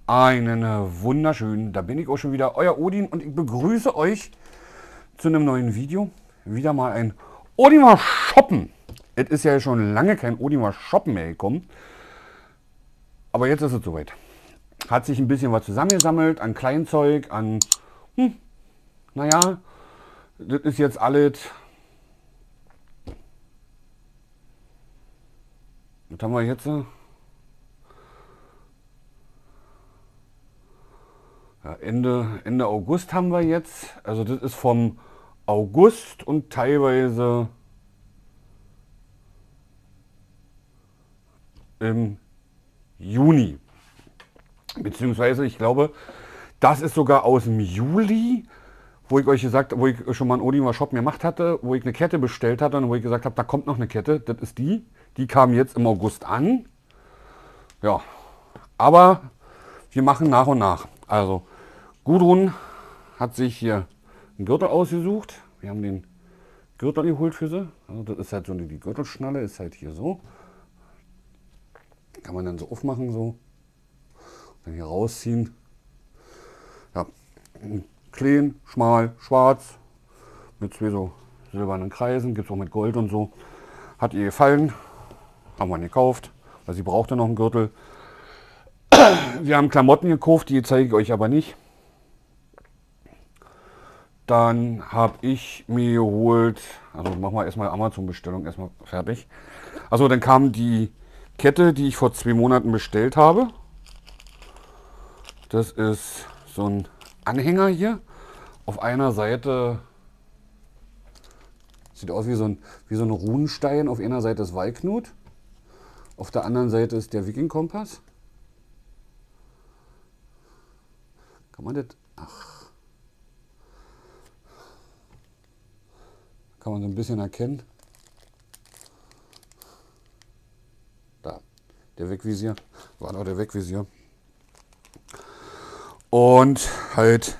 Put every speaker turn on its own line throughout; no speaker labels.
Einen wunderschönen, da bin ich auch schon wieder, euer Odin und ich begrüße euch zu einem neuen Video. Wieder mal ein Odin mal shoppen. Es ist ja schon lange kein Odin mal shoppen mehr gekommen. Aber jetzt ist es soweit. Hat sich ein bisschen was zusammengesammelt an Kleinzeug, an, naja, das ist jetzt alles. Was haben wir jetzt? Ja, Ende August haben wir jetzt. Also das ist vom August und teilweise im Juni. Beziehungsweise ich glaube, das ist sogar aus dem Juli, wo ich euch gesagt, wo ich schon mal einen Odin Shop gemacht hatte, wo ich eine Kette bestellt hatte und wo ich gesagt habe, da kommt noch eine Kette. Das ist die. Die kam jetzt im August an. Ja, aber wir machen nach und nach. Also Gudrun hat sich hier einen Gürtel ausgesucht. Wir haben den Gürtel geholt für sie. Also das ist halt so die Gürtelschnalle, ist halt hier so. Kann man dann so aufmachen, so. Dann hier rausziehen. Ja, klein, schmal, schwarz. Mit zwei so silbernen Kreisen. Gibt es auch mit Gold und so. Hat ihr gefallen. Haben wir ihn gekauft, weil sie brauchte noch einen Gürtel. Wir haben Klamotten gekauft, die zeige ich euch aber nicht. Dann habe ich mir geholt, also machen wir erstmal Amazon-Bestellung erstmal fertig. Also dann kam die Kette, die ich vor 2 Monaten bestellt habe. Das ist so ein Anhänger hier. Auf einer Seite sieht aus wie so ein Runenstein. Auf einer Seite ist Walknut. Auf der anderen Seite ist der Wiking-Kompass. Kann man das? Ach. Kann man so ein bisschen erkennen. Da, der Wegvisier. War noch der Wegvisier. Und halt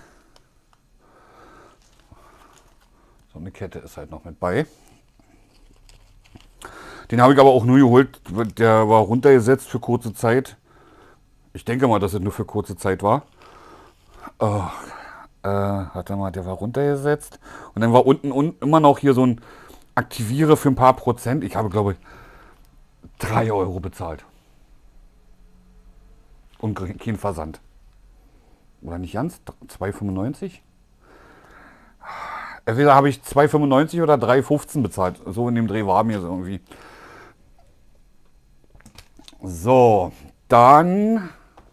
so eine Kette ist halt noch mit bei. Den habe ich aber auch nur geholt, der war runtergesetzt für kurze Zeit. Ich denke mal, dass es nur für kurze Zeit war. Warte mal, der war runtergesetzt. Und dann war unten immer noch hier so ein Aktiviere für ein paar Prozent. Ich habe, glaube ich, 3 Euro bezahlt. Und kein Versand. Oder nicht ganz? 2,95? Entweder habe ich 2,95 oder 3,15 bezahlt. So in dem Dreh war mir so irgendwie. So, dann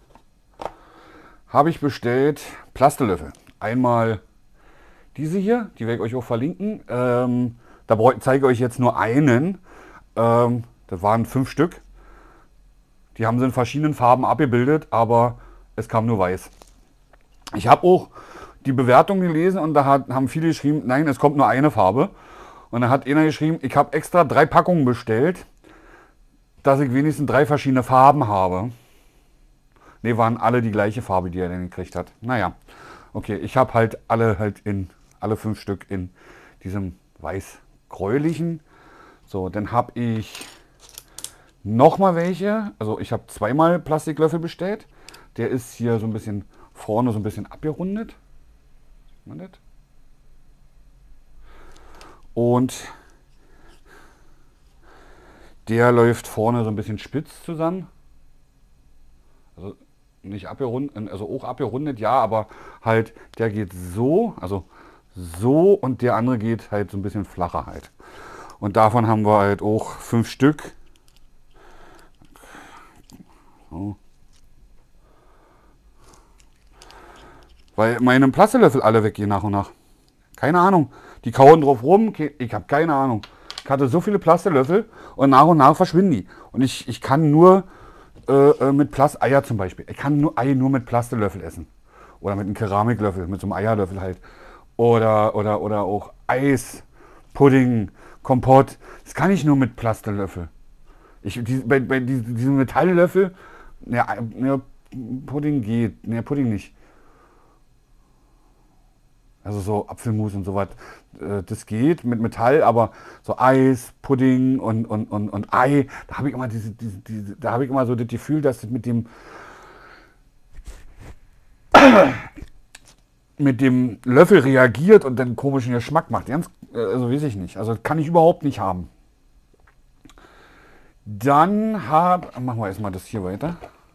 habe ich bestellt Plastelöffel. Einmal diese hier, die werde ich euch auch verlinken. Da zeige ich euch jetzt nur einen. Das waren 5 Stück. Die haben sie in verschiedenen Farben abgebildet, aber es kam nur weiß. Ich habe auch die Bewertung gelesen und da haben viele geschrieben, nein, es kommt nur eine Farbe. Und dann hat einer geschrieben, ich habe extra 3 Packungen bestellt, dass ich wenigstens 3 verschiedene Farben habe. Ne, waren alle die gleiche Farbe, die er dann gekriegt hat. Naja, okay, ich habe halt alle 5 Stück in diesem weiß-gräulichen. So, dann habe ich nochmal welche. Also ich habe 2-mal Plastiklöffel bestellt. Der ist hier so ein bisschen vorne so ein bisschen abgerundet. Sieht man das? Und der läuft vorne so ein bisschen spitz zusammen. Also nicht abgerundet, also auch abgerundet, ja, aber halt der geht so, also so und der andere geht halt so ein bisschen flacher halt. Und davon haben wir halt auch 5 Stück. So. Weil meine Plastelöffel alle weggehen nach und nach. Keine Ahnung. Die kauen drauf rum. Ich habe keine Ahnung. Ich hatte so viele Plastelöffel und nach verschwinden die. Und ich kann nur mit Eier zum Beispiel. Ich kann nur Ei nur mit Plastelöffel essen. Oder mit einem Keramiklöffel, mit so einem Eierlöffel halt. Oder auch Eis, Pudding, Kompott. Das kann ich nur mit Plastelöffel. Bei diesem Metalllöffel, ja, Pudding geht. Ne, Pudding nicht. Also so Apfelmus und sowas, das geht mit Metall, aber so Eis, Pudding und Ei, da habe ich immer da habe ich immer so das Gefühl, dass das mit dem mit dem Löffel reagiert und dann komischen Geschmack macht. Ganz, also weiß ich nicht. Also kann ich überhaupt nicht haben. Dann machen wir erstmal das hier weiter.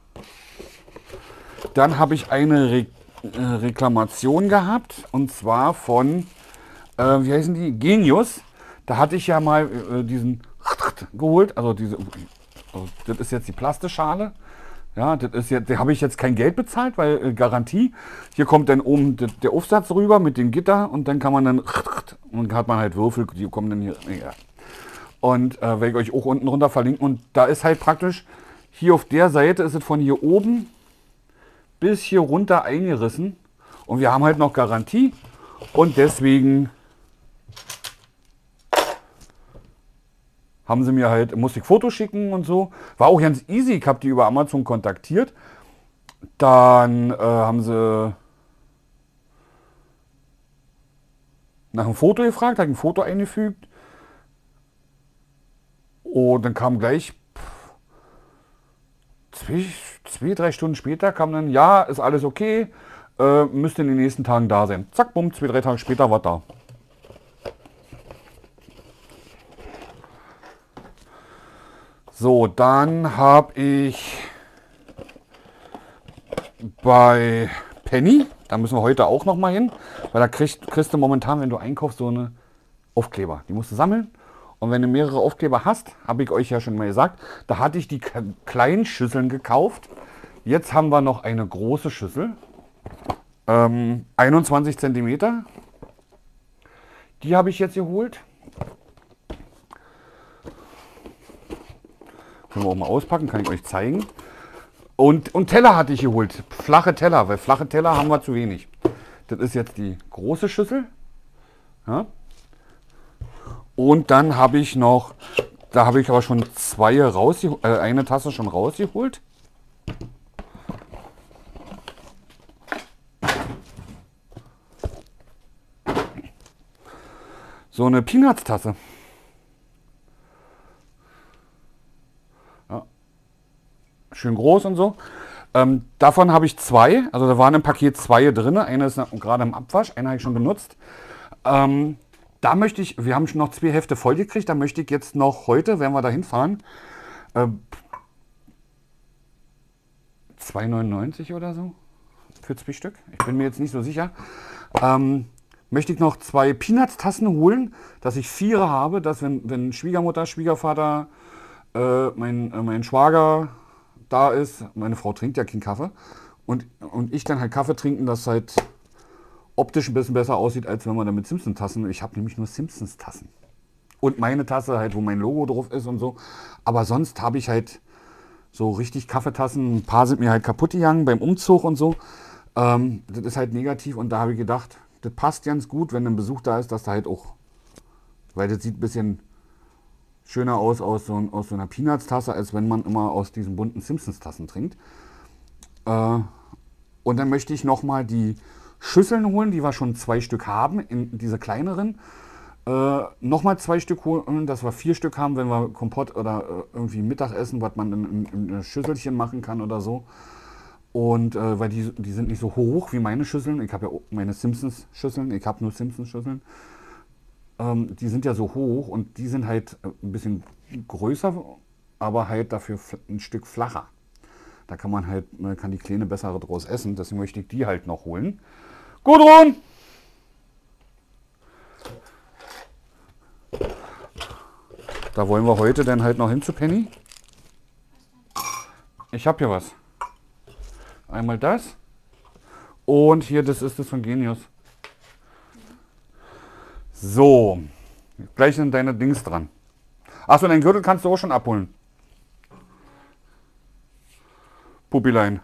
Dann habe ich eine Reklamation gehabt und zwar von, wie heißen die? Genius. Da hatte ich ja mal diesen geholt. Also das ist jetzt die Plastischale. Ja, das ist jetzt, da habe ich jetzt kein Geld bezahlt, weil Garantie. Hier kommt dann oben der Aufsatz rüber mit dem Gitter und dann kann man dann und hat man halt Würfel, die kommen dann hier. Ja. Und werde ich euch auch unten runter verlinken. Und da ist halt praktisch, hier auf der Seite ist es von hier oben bis hier runter eingerissen. Und wir haben halt noch Garantie. Und deswegen haben sie mir halt, musste ich Fotos schicken und so. War auch ganz easy. Ich habe die über Amazon kontaktiert. Dann haben sie nach einem Foto gefragt, habe ein Foto eingefügt. Und dann kam gleich 2-3 Stunden später kam dann, ja, ist alles okay, müsste in den nächsten Tagen da sein. Zack, bumm, 2-3 Tage später war da. So, dann habe ich bei Penny, da müssen wir heute auch noch mal hin, weil da kriegst du momentan, wenn du einkaufst, so eine Aufkleber. Die musst du sammeln. Und wenn du mehrere Aufkleber hast, habe ich euch ja schon mal gesagt, da hatte ich die kleinen Schüsseln gekauft. Jetzt haben wir noch eine große Schüssel, 21 cm. Die habe ich jetzt geholt. Können wir auch mal auspacken, kann ich euch zeigen. Und Teller hatte ich geholt, flache Teller, weil flache Teller haben wir zu wenig. Das ist jetzt die große Schüssel. Ja. Und dann habe ich noch, da habe ich aber schon eine Tasse schon rausgeholt. So eine Peanuts-Tasse. Ja. Schön groß und so. Davon habe ich 2, also da waren im Paket 2 drin. Eine ist gerade im Abwasch, eine habe ich schon benutzt. Da möchte ich, wir haben schon noch 2 Hefte voll gekriegt, da möchte ich jetzt noch heute, wenn wir da hinfahren, 2,99 oder so für 2 Stück. Ich bin mir jetzt nicht so sicher. Möchte ich noch 2 Peanuts-Tassen holen, dass ich 4 habe, dass wenn Schwiegermutter, Schwiegervater, mein Schwager da ist, meine Frau trinkt ja keinen Kaffee, und ich dann halt Kaffee trinken, dass halt optisch ein bisschen besser aussieht, als wenn man da mit Simpsons-Tassen. Ich habe nämlich nur Simpsons-Tassen. Und meine Tasse halt, wo mein Logo drauf ist und so. Aber sonst habe ich halt so richtig Kaffeetassen. Ein paar sind mir halt kaputt gegangen beim Umzug und so. Das ist halt negativ und da habe ich gedacht, das passt ganz gut, wenn ein Besuch da ist, dass da halt auch, weil das sieht ein bisschen schöner aus so einer Peanuts-Tasse, als wenn man immer aus diesen bunten Simpsons-Tassen trinkt. Und dann möchte ich nochmal die Schüsseln holen, die wir schon 2 Stück haben, in diese kleineren. Nochmal 2 Stück holen, dass wir 4 Stück haben, wenn wir Kompott oder irgendwie Mittagessen, was man in ein Schüsselchen machen kann oder so. Und weil die sind nicht so hoch wie meine Schüsseln. Ich habe ja meine Simpsons-Schüsseln, ich habe nur Simpsons-Schüsseln. Die sind ja so hoch und die sind halt ein bisschen größer, aber halt dafür ein Stück flacher. Da kann die Kleine besser draus essen, deswegen möchte ich die halt noch holen. Gudrun! Da wollen wir heute dann halt noch hin zu Penny. Ich habe hier was. Einmal das. Und hier, das ist das von Genius. So. Gleich sind deine Dings dran. Achso, deinen Gürtel kannst du auch schon abholen. Puppilein.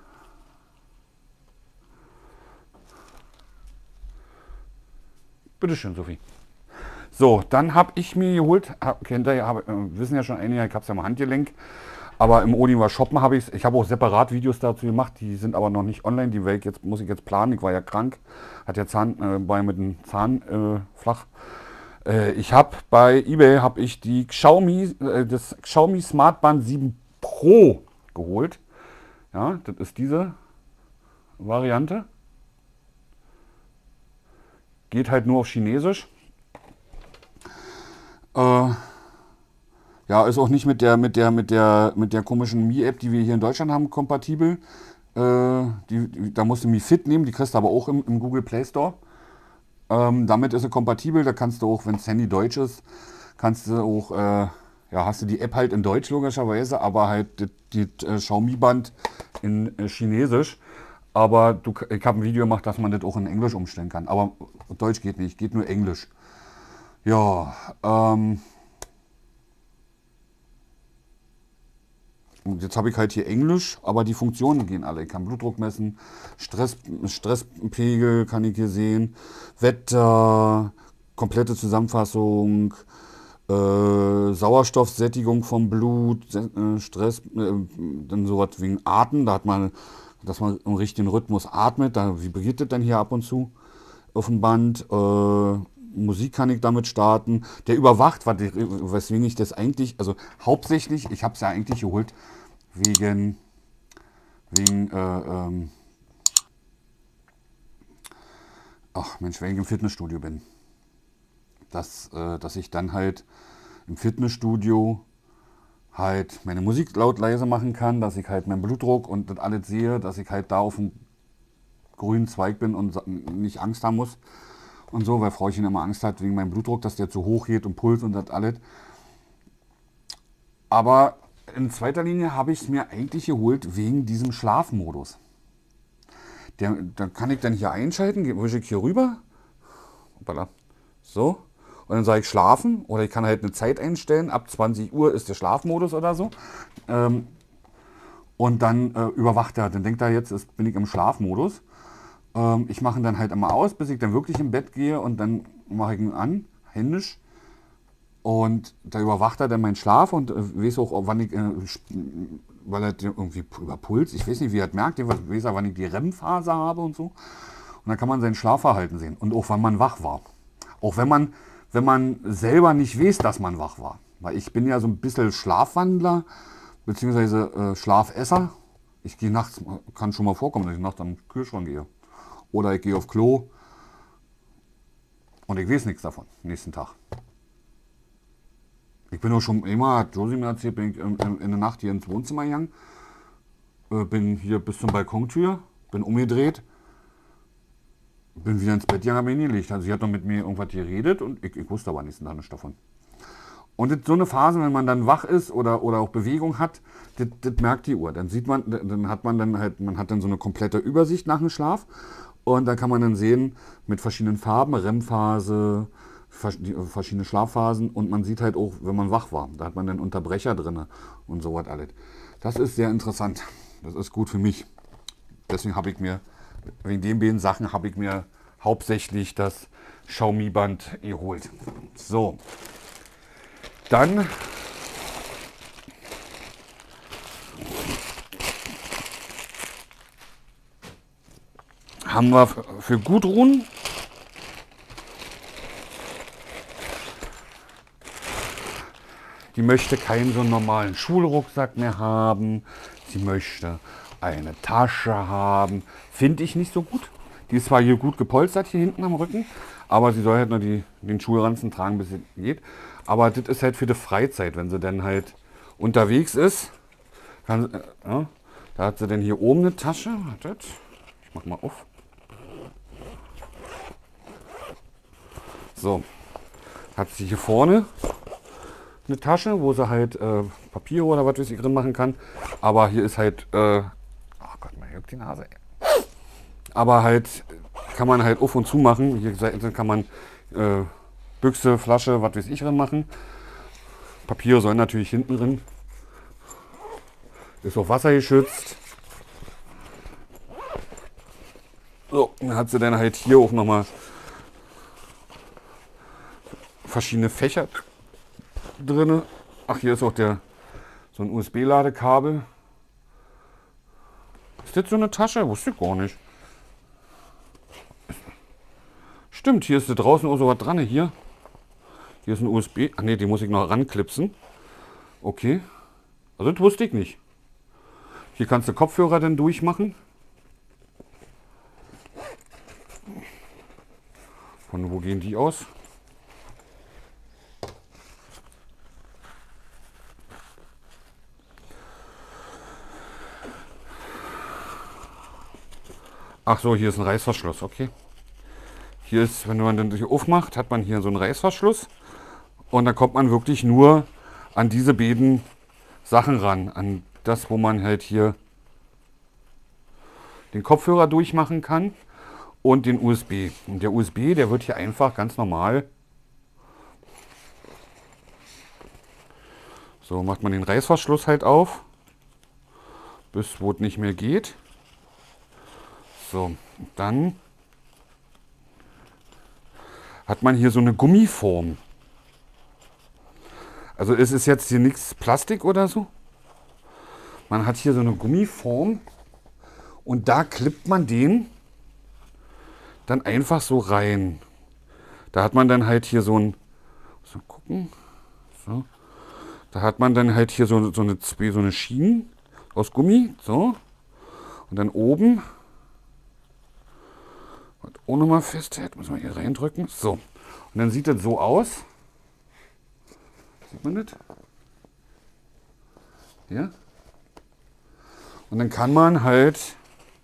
Bitteschön, Sophie. So, dann habe ich mir geholt, wissen ja schon einige, ich habe es ja mal Handgelenk, aber im Odin war shoppen habe ich es. Ich habe auch separat Videos dazu gemacht, die sind aber noch nicht online, muss ich jetzt planen, ich war ja krank, hat ja Bein mit dem Zahn flach. Ich habe bei eBay die das Xiaomi Smart Band 7 Pro geholt. Ja, das ist diese Variante. Geht halt nur auf Chinesisch. Ja, ist auch nicht mit der komischen Mi-App, die wir hier in Deutschland haben, kompatibel. Da musst du Mi Fit nehmen, die kriegst du aber auch im Google Play Store. Damit ist sie kompatibel, da kannst du auch, wenn das Handy deutsch ist, kannst du auch, ja, hast du die App halt in Deutsch logischerweise, aber halt die Xiaomi-Band in Chinesisch. Aber ich habe ein Video gemacht, dass man das auch in Englisch umstellen kann. Aber Deutsch geht nicht, geht nur Englisch. Ja, und jetzt habe ich halt hier Englisch, aber die Funktionen gehen alle. Ich kann Blutdruck messen, Stresspegel kann ich hier sehen, Wetter, komplette Zusammenfassung, Sauerstoffsättigung vom Blut, Stress, dann sowas wegen Atmen, da hat man, dass man im richtigen Rhythmus atmet, da vibriert das dann hier ab und zu auf dem Band. Musik kann ich damit starten. Der überwacht, weswegen ich das eigentlich, also hauptsächlich, ich habe es ja eigentlich geholt wegen ach Mensch, wenn ich im Fitnessstudio bin. Dass ich dann halt im Fitnessstudio halt meine Musik laut leise machen kann, dass ich halt meinen Blutdruck und das alles sehe, dass ich halt da auf dem grünen Zweig bin und nicht Angst haben muss. Und so, weil Frauchen immer Angst hat wegen meinem Blutdruck, dass der zu hoch geht und Puls und das alles. Aber in zweiter Linie habe ich es mir eigentlich geholt wegen diesem Schlafmodus. Da kann ich dann hier einschalten, wische ich hier rüber. Hoppala. So. Und dann sage ich schlafen oder ich kann halt eine Zeit einstellen. Ab 20 Uhr ist der Schlafmodus oder so. Und dann überwacht er. Dann denkt er, jetzt bin ich im Schlafmodus. Ich mache ihn dann halt immer aus, bis ich dann wirklich im Bett gehe und dann mache ich ihn an, händisch. Und da überwacht er dann meinen Schlaf und weiß auch, wann ich, weil er irgendwie über Puls, ich weiß nicht, wie er das merkt, weiß er, wann ich die REM-Phase habe und so. Und dann kann man sein Schlafverhalten sehen und auch wann man wach war. Auch wenn man selber nicht weiß, dass man wach war. Weil ich bin ja so ein bisschen Schlafwandler, beziehungsweise Schlafesser. Ich gehe nachts, kann schon mal vorkommen, dass ich nachts am Kühlschrank gehe. Oder ich gehe auf Klo und ich weiß nichts davon, nächsten Tag. Ich bin auch schon immer, hat Josie mir erzählt, bin ich in der Nacht hier ins Wohnzimmer gegangen, bin hier bis zum Balkontür, bin umgedreht, bin wieder ins Bett gegangen, habe mich hingelegt. Also sie hat noch mit mir irgendwas geredet und ich wusste aber nächsten Tag nichts davon. Und das, so eine Phase, wenn man dann wach ist oder auch Bewegung hat, das merkt die Uhr. Dann sieht man, dann hat man hat dann so eine komplette Übersicht nach dem Schlaf. Und dann kann man dann sehen, mit verschiedenen Farben, REM-Phase, verschiedene Schlafphasen und man sieht halt auch, wenn man wach war. Da hat man dann Unterbrecher drin und so was alles. Das ist sehr interessant. Das ist gut für mich. Deswegen habe ich mir, wegen den beiden Sachen, habe ich mir hauptsächlich das Xiaomi-Band geholt. So. Dann haben wir für Gudrun die möchte keinen so normalen Schulrucksack mehr haben. Sie möchte eine Tasche haben. Finde ich nicht so gut. Die ist zwar hier gut gepolstert hier hinten am Rücken, aber sie soll halt nur den Schulranzen tragen, bis es geht. Aber das ist halt für die Freizeit, wenn sie dann halt unterwegs ist. Da hat sie dann hier oben eine Tasche. Wartet, ich mach mal auf. So, hat sie hier vorne eine Tasche, wo sie halt Papiere oder was weiß ich drin machen kann. Aber hier ist halt, oh Gott, mir juckt die Nase. Aber halt kann man halt auf und zu machen. Hier kann man Büchse, Flasche, was weiß ich drin machen. Papiere sollen natürlich hinten drin. Ist auch wassergeschützt. So, dann hat sie dann halt hier auch nochmal verschiedene Fächer drin. Ach, hier ist auch so ein USB-Ladekabel. Ist das so eine Tasche? Wusste ich gar nicht. Stimmt, hier ist da draußen auch so was dran. Hier ist ein USB. Ach ne, die muss ich noch ranklipsen. Okay. Also das wusste ich nicht. Hier kannst du Kopfhörer dann durchmachen. Von wo gehen die aus? Ach so, hier ist ein Reißverschluss, okay. Hier ist, wenn man dann hier aufmacht, hat man hier so einen Reißverschluss. Und dann kommt man wirklich nur an diese beiden Sachen ran. An das, wo man halt hier den Kopfhörer durchmachen kann und den USB. Und der USB, der wird hier einfach ganz normal. So macht man den Reißverschluss halt auf, bis wo es nicht mehr geht. So, dann hat man hier so eine Gummiform. Also es ist jetzt hier nichts Plastik oder so. Man hat hier so eine Gummiform und da klippt man den dann einfach so rein. Da hat man dann halt hier so ein, so gucken, so. Da hat man dann halt hier so eine Schienen aus Gummi, so. Und dann oben, und auch nochmal festhält, muss man hier reindrücken, so. Und dann sieht das so aus. Sieht man das? Ja. Und dann kann man halt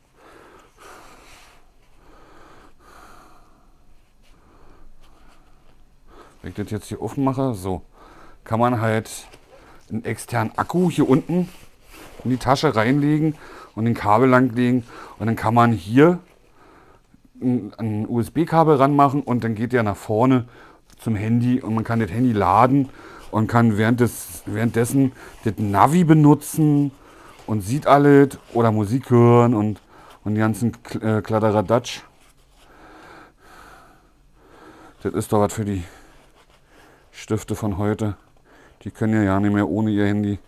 wenn ich das jetzt hier offen mache, so, kann man halt einen externen Akku hier unten in die Tasche reinlegen und den Kabel langlegen und dann kann man hier ein USB-Kabel ranmachen und dann geht der nach vorne zum Handy und man kann das Handy laden und kann währenddessen das Navi benutzen und sieht alles oder Musik hören und die ganzen Kladderadatsch. Das ist doch was für die Stifte von heute. Die können ja nicht mehr ohne ihr Handy.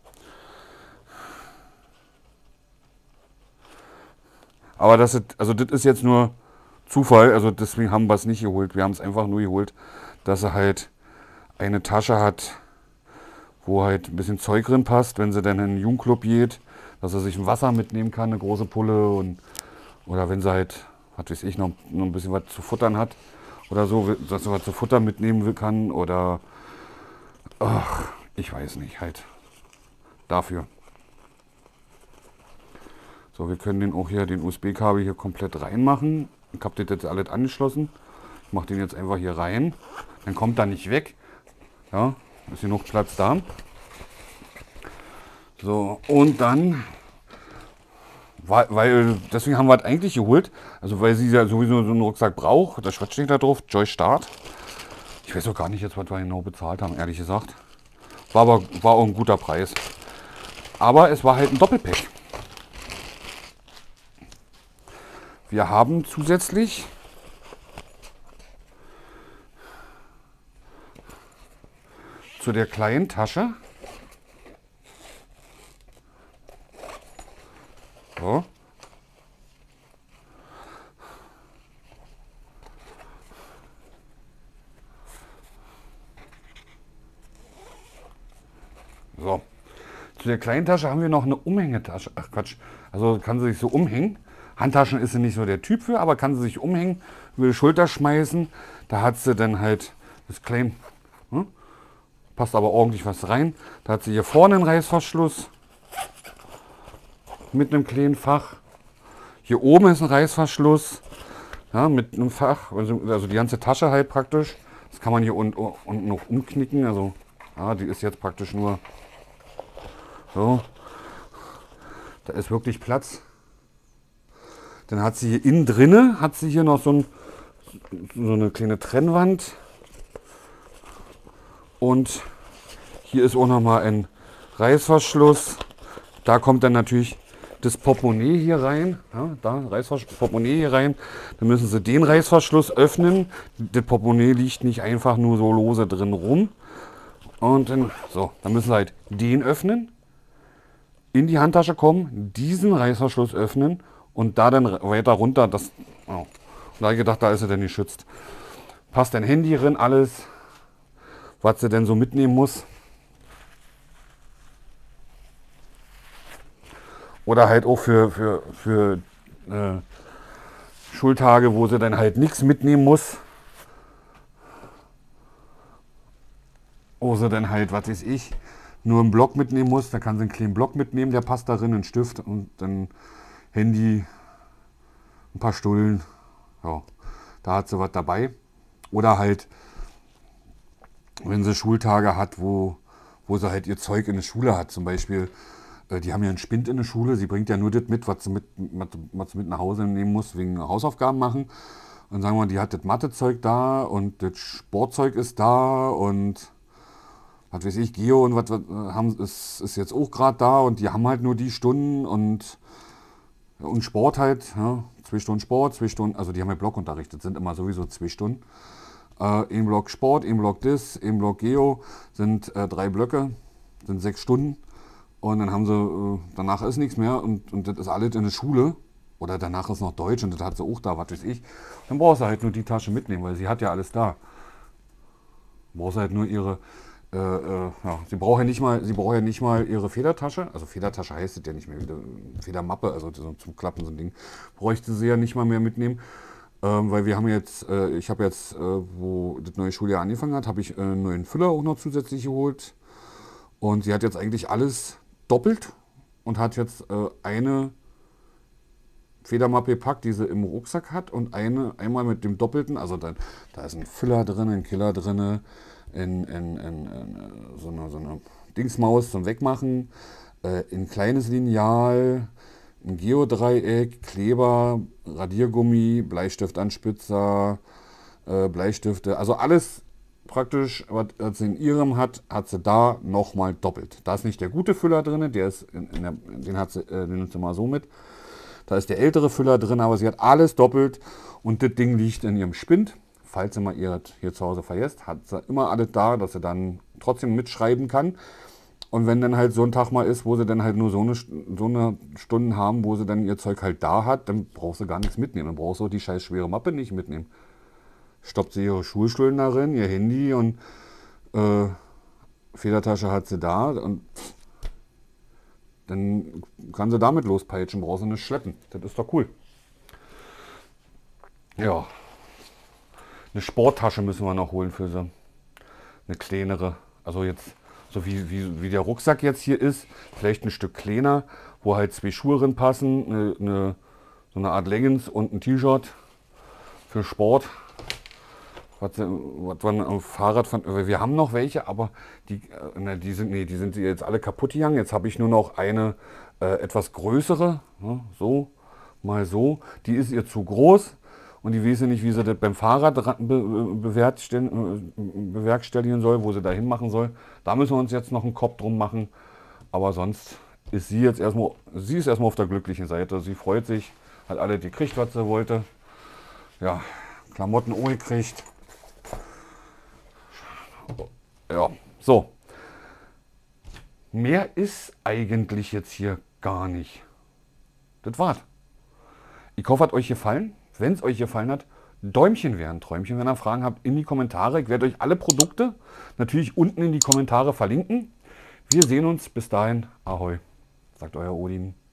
Aber das ist jetzt nur Zufall, also deswegen haben wir es nicht geholt. Wir haben es einfach nur geholt, dass er halt eine Tasche hat, wo halt ein bisschen Zeug drin passt, wenn sie dann in einen Jugendclub geht, dass er sich ein Wasser mitnehmen kann, eine große Pulle oder wenn sie halt, was weiß ich, noch ein bisschen was zu futtern hat oder so, dass sie was zu futtern mitnehmen kann oder ach, ich weiß nicht, halt dafür. So, wir können den auch hier, den USB-Kabel hier komplett reinmachen. Ich habe das jetzt alles angeschlossen. Ich mache den jetzt einfach hier rein. Dann kommt er nicht weg. Ja, ist genug Platz da. So, und dann, weil deswegen haben wir es eigentlich geholt. Also weil sie ja sowieso so einen Rucksack braucht. Das steht da drauf, Joy Start. Ich weiß auch gar nicht jetzt, was wir genau bezahlt haben, ehrlich gesagt. War auch ein guter Preis. Aber es war halt ein Doppelpack. Wir haben zusätzlich zu der kleinen Tasche so, zu der kleinen Tasche haben wir noch eine Umhängetasche. Ach Quatsch, also kann sie sich so umhängen. Handtaschen ist sie nicht so der Typ für, aber kann sie sich umhängen, über die Schulter schmeißen. Da hat sie dann halt das Claim, passt aber ordentlich was rein. Da hat sie hier vorne einen Reißverschluss mit einem kleinen Fach. Hier oben ist ein Reißverschluss, ja, mit einem Fach, also die ganze Tasche halt praktisch. Das kann man hier unten noch umknicken. Also ja, die ist jetzt praktisch nur so. Da ist wirklich Platz. Dann hat sie hier innen drinne, hat sie hier noch so eine kleine Trennwand. Und hier ist auch noch mal ein Reißverschluss. Da kommt dann natürlich das Portemonnaie hier rein. Ja, da Portemonnaie hier rein. Dann müssen Sie den Reißverschluss öffnen. Das Portemonnaie liegt nicht einfach nur so lose drin rum. Und dann, so, dann müssen Sie halt den öffnen, in die Handtasche kommen, diesen Reißverschluss öffnen und da dann weiter runter. Und da habe ich gedacht, da ist er dann geschützt. Passt dein Handy drin, alles, was sie denn so mitnehmen muss. Oder halt auch für Schultage, wo sie dann halt nichts mitnehmen muss. sie dann halt, was weiß ich, nur einen Block mitnehmen muss, dann kann sie einen kleinen Block mitnehmen, der passt darin, einen Stift und dann Handy, ein paar Stullen. Ja, da hat sie was dabei. Oder halt, wenn sie Schultage hat, wo sie halt ihr Zeug in der Schule hat. Zum Beispiel, die haben ja einen Spind in der Schule. Sie bringt ja nur das mit, was sie mit nach Hause nehmen muss, wegen Hausaufgaben machen. Und sagen wir, die hat das Mathezeug da und das Sportzeug ist da und was weiß ich, Geo und was ist jetzt auch gerade da und die haben halt nur die Stunden und Sport halt, ja, 2 Stunden Sport, 2 Stunden, also die haben ja Blockunterricht, das sind immer sowieso 2 Stunden. Ein Block Sport, ein Block ein Block Geo, sind 3 Blöcke, sind 6 Stunden und dann haben sie, danach ist nichts mehr und das ist alles in der Schule. Oder danach ist noch Deutsch und das hat sie auch da, was weiß ich. Dann brauchst du halt nur die Tasche mitnehmen, weil sie hat ja alles da. Du brauchst halt nur ihre, ja, sie braucht ja nicht mal ihre Federtasche. Also Federtasche heißt es ja nicht mehr, wieder Federmappe, also so zum Klappen so ein Ding. Bräuchte sie ja nicht mal mehr mitnehmen. Weil wir haben jetzt, ich habe jetzt, wo das neue Schuljahr angefangen hat, habe ich einen neuen Füller auch noch zusätzlich geholt. Und sie hat jetzt eigentlich alles doppelt und hat jetzt eine Federmappe gepackt, die sie im Rucksack hat und einmal mit dem doppelten, also da ist ein Füller drin, ein Killer drin, so eine Dingsmaus zum Wegmachen, ein kleines Lineal, ein Geodreieck, Kleber, Radiergummi, Bleistiftanspitzer, Bleistifte, also alles praktisch, was sie in ihrem hat sie da nochmal doppelt. Da ist nicht der gute Füller drin, der ist den nimmt sie mal so mit. Da ist der ältere Füller drin, aber sie hat alles doppelt und das Ding liegt in ihrem Spind. Falls sie mal ihr hier zu Hause vergisst, hat sie immer alles da, dass sie dann trotzdem mitschreiben kann. Und wenn dann halt so ein Tag mal ist, wo sie dann halt nur so eine Stunden haben, wo sie dann ihr Zeug halt da hat, dann brauchst du gar nichts mitnehmen. Dann brauchst du auch die scheiß schwere Mappe nicht mitnehmen. Stoppt sie ihre Schulstullen darin, ihr Handy und Federtasche hat sie da und dann kann sie damit lospeitschen, braucht sie nicht schleppen. Das ist doch cool. Ja. Eine Sporttasche müssen wir noch holen für sie. Eine kleinere. Also jetzt, so wie der Rucksack jetzt hier ist, vielleicht ein Stück kleiner, wo halt 2 Schuhe drin passen, so eine Art Leggings und ein T-Shirt für Sport. Was man am Fahrrad fand, wir haben noch welche, aber die sind jetzt alle kaputt gegangen. Jetzt habe ich nur noch eine etwas größere, ne, so, mal so. Die ist ihr zu groß und die weiß nicht, wie sie das beim Fahrrad bewerkstelligen soll, wo sie da hinmachen soll. Da müssen wir uns jetzt noch einen Kopf drum machen. Aber sonst ist sie jetzt erstmal auf der glücklichen Seite. Sie freut sich, hat alle gekriegt, was sie wollte. Ja, Klamotten auch gekriegt. Ja, so. Mehr ist eigentlich jetzt hier gar nicht. Das war's. Ich hoffe, hat euch gefallen. Wenn es euch gefallen hat, Däumchen wären Träumchen. Wenn ihr Fragen habt, in die Kommentare. Ich werde euch alle Produkte natürlich unten in die Kommentare verlinken. Wir sehen uns. Bis dahin. Ahoi, sagt euer Odin.